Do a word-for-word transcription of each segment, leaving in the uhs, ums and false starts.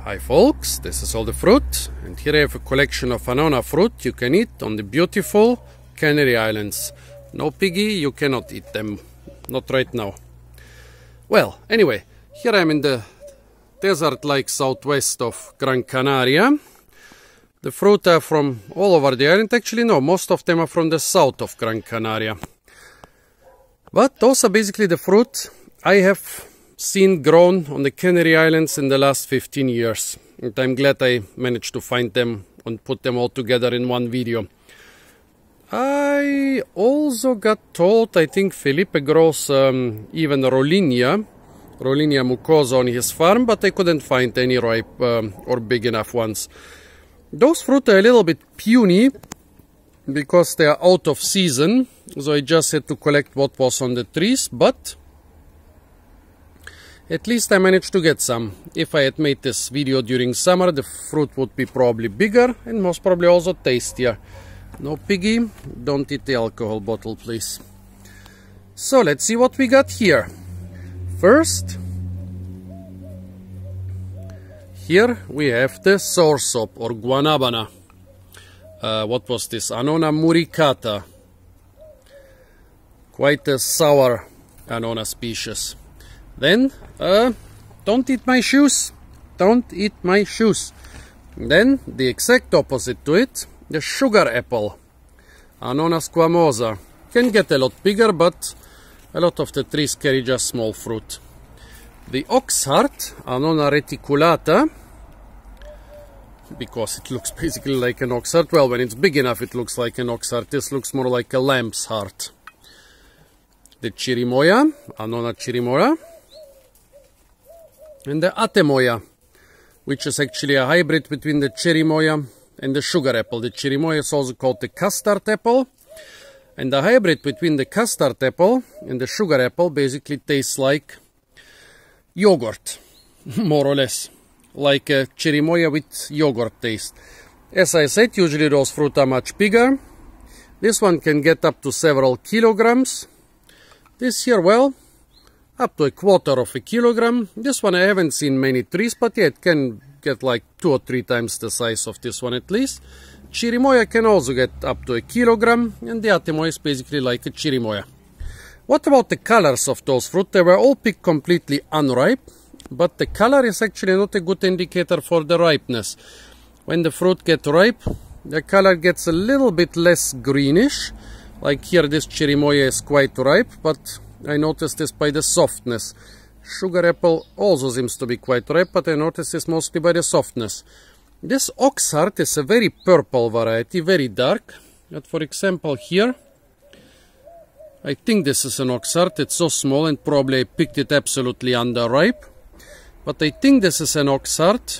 Hi folks, this is all the fruit, and here I have a collection of Annona fruit you can eat on the beautiful Canary Islands. No piggy, you cannot eat them, not right now. Well, anyway, here I am in the desert-like southwest of Gran Canaria. The fruit are from all over the island. Actually, no, most of them are from the south of Gran Canaria. But those are basically the fruit I have seen grown on the Canary Islands in the last fifteen years. And I'm glad I managed to find them and put them all together in one video. I also got told, I think Felipe grows um, even Rollinia, Rollinia mucosa on his farm, but I couldn't find any ripe um, or big enough ones. Those fruit are a little bit puny because they are out of season, so I just had to collect what was on the trees, but at least I managed to get some. If I had made this video during summer, the fruit would be probably bigger and most probably also tastier. No piggy, don't eat the alcohol bottle, please. So let's see what we got here. First, here we have the soursop or guanabana. Uh, what was this? Annona muricata. Quite a sour Annona species. Then, uh, don't eat my shoes. Don't eat my shoes. Then, the exact opposite to it, the sugar apple. Annona squamosa. Can get a lot bigger, but a lot of the trees carry just small fruit. The oxheart, Annona reticulata, because it looks basically like an oxheart. Well, when it's big enough, it looks like an oxheart. This looks more like a lamb's heart. The chirimoya, Annona chirimoya. And the atemoya, which is actually a hybrid between the cherimoya and the sugar apple. The cherimoya is also called the custard apple. And the hybrid between the custard apple and the sugar apple basically tastes like yogurt, more or less. Like a cherimoya with yogurt taste. As I said, usually those fruit are much bigger. This one can get up to several kilograms. This here, well, up to a quarter of a kilogram. This one I haven't seen many trees, but yeah, it can get like two or three times the size of this one at least. Chirimoya can also get up to a kilogram, and the atemoya is basically like a chirimoya. What about the colors of those fruit? They were all picked completely unripe, but the color is actually not a good indicator for the ripeness. When the fruit gets ripe, the color gets a little bit less greenish. Like here, this chirimoya is quite ripe, but I noticed this by the softness. Sugar apple also seems to be quite ripe, but I noticed this mostly by the softness. This oxheart is a very purple variety, very dark. But for example here, I think this is an oxheart. It's so small and probably I picked it absolutely underripe. But I think this is an oxheart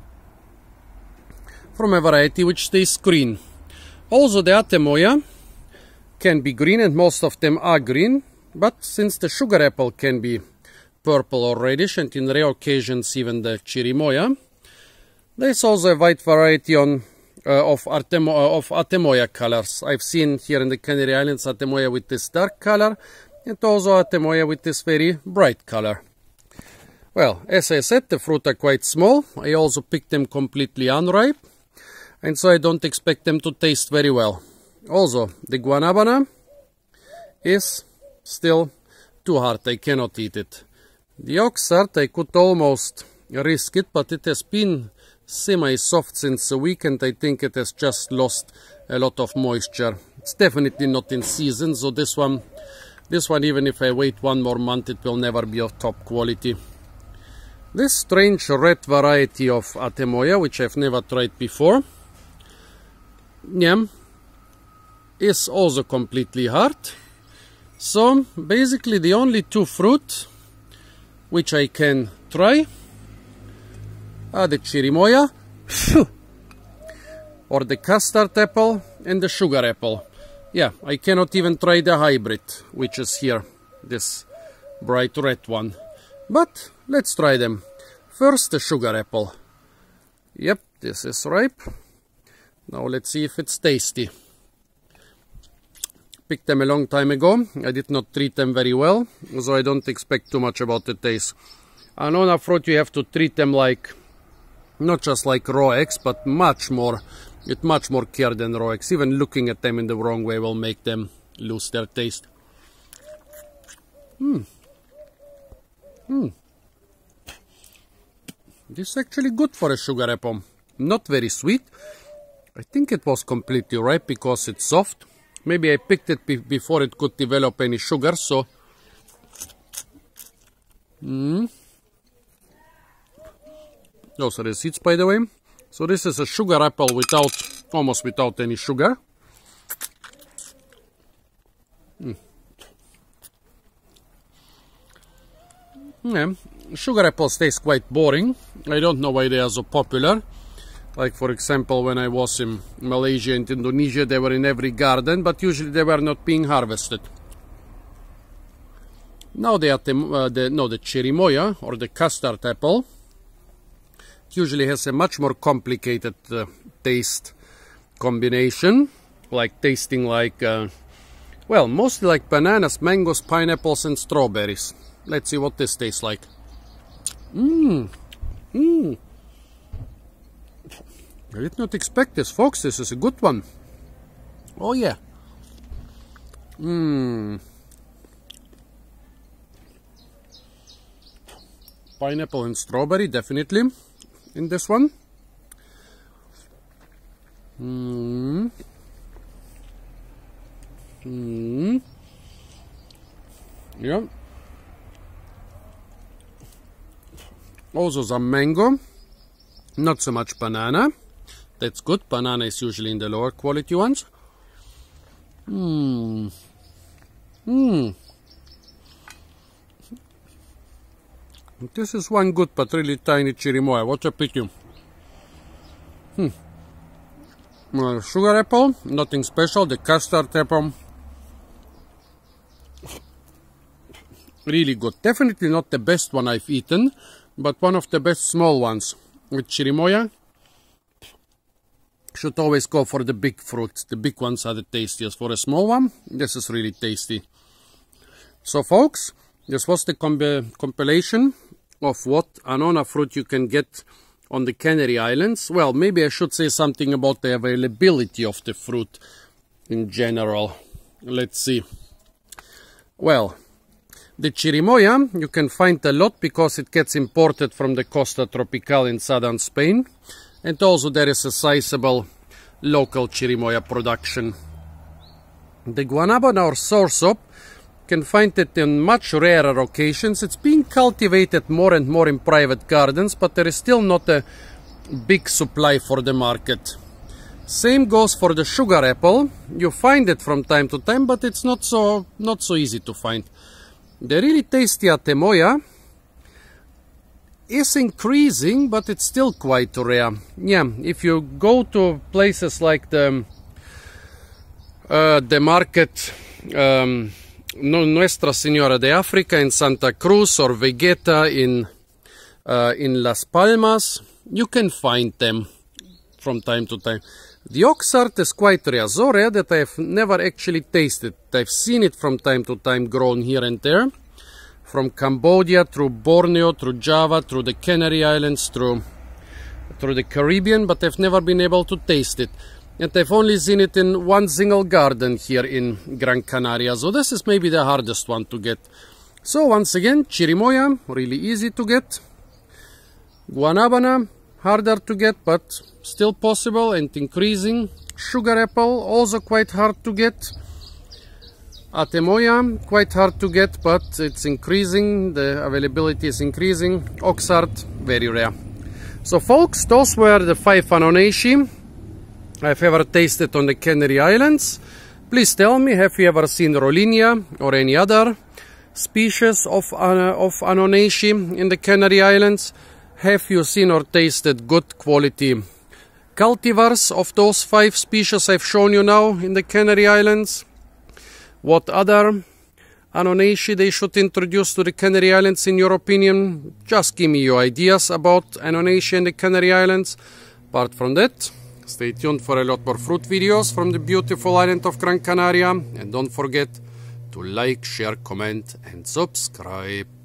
from a variety which stays green. Also the atemoya can be green, and most of them are green. But since the sugar apple can be purple or reddish, and in rare occasions even the chirimoya, there's also a wide variety on, uh, of, Artemo uh, of atemoya colors. I've seen here in the Canary Islands atemoya with this dark color, and also atemoya with this very bright color. Well, as I said, the fruit are quite small. I also picked them completely unripe, and so I don't expect them to taste very well. Also, the guanabana is still too hard. I cannot eat it. The oxheart, I could almost risk it, but it has been semi-soft since a week, and I think it has just lost a lot of moisture. It's definitely not in season, so this one, this one, even if I wait one more month, it will never be of top quality. This strange red variety of atemoya, which I've never tried before, yeah, is also completely hard. So basically the only two fruit which I can try are the chirimoya or the custard apple and the sugar apple. Yeah, I cannot even try the hybrid, which is here, this bright red one. But let's try them. First the sugar apple. Yep, this is ripe. Now let's see if it's tasty. Picked them a long time ago. I did not treat them very well, so I don't expect too much about the taste. Annona fruit, you have to treat them like not just like raw eggs, but much more, with much more care than raw eggs. Even looking at them in the wrong way will make them lose their taste. Hmm. Hmm. This is actually good for a sugar apple. Not very sweet. I think it was completely ripe because it's soft. Maybe I picked it be before it could develop any sugar, so... Mm. Those are the seeds, by the way. So this is a sugar apple without, almost without any sugar. Mm. Yeah, sugar apples taste quite boring. I don't know why they are so popular. Like, for example, when I was in Malaysia and Indonesia, they were in every garden, but usually they were not being harvested. Now they are the, uh, the, no, the chirimoya, or the custard apple. It usually has a much more complicated uh, taste combination, like tasting like, uh, well, mostly like bananas, mangoes, pineapples, and strawberries. Let's see what this tastes like. Mmm, mmm. I did not expect this, folks. This is a good one. Oh yeah. Mmm. Pineapple and strawberry, definitely, in this one. Mmm. Mmm. Yeah. Also some mango. Not so much banana. That's good. Banana is usually in the lower quality ones. Mmm. Mmm. This is one good but really tiny chirimoya. What a pity. Hmm. Well, sugar apple, nothing special. The custard apple, really good. Definitely not the best one I've eaten, but one of the best small ones. With chirimoya, should always go for the big fruits. The big ones are the tastiest. For a small one, this is really tasty. So folks, this was the comp compilation of what Annona fruit you can get on the Canary Islands. Well, maybe I should say something about the availability of the fruit in general. Let's see. Well, the chirimoya you can find a lot because it gets imported from the Costa Tropical in southern Spain. And also there is a sizable local chirimoya production. The guanabana or soursop, can find it in much rarer occasions. It's being cultivated more and more in private gardens, but there is still not a big supply for the market. Same goes for the sugar apple. You find it from time to time, but it's not so not so easy to find. The really tasty atemoya is increasing, but it's still quite rare. Yeah, if you go to places like the uh, the market um, Nuestra Señora de Africa in Santa Cruz or Vegeta in uh, in Las Palmas, you can find them from time to time. The oxheart is quite rare, so rare that I've never actually tasted. I've seen it from time to time grown here and there, from Cambodia through Borneo, through Java, through the Canary Islands, through through the Caribbean, but I've never been able to taste it. And I've only seen it in one single garden here in Gran Canaria, so this is maybe the hardest one to get. So once again, chirimoya, really easy to get. Guanabana, harder to get, but still possible and increasing. Sugar apple, also quite hard to get. Atemoya, quite hard to get, but it's increasing, the availability is increasing. Oxheart, very rare. So folks, those were the five Annonaceae I've ever tasted on the Canary Islands. Please tell me, have you ever seen Rollinia or any other species of, uh, of Annonaceae in the Canary Islands? Have you seen or tasted good quality cultivars of those five species I've shown you now in the Canary Islands? What other Annonaceae they should introduce to the Canary Islands in your opinion? Just give me your ideas about Annonaceae in the Canary Islands. Apart from that, stay tuned for a lot more fruit videos from the beautiful island of Gran Canaria. And don't forget to like, share, comment and subscribe.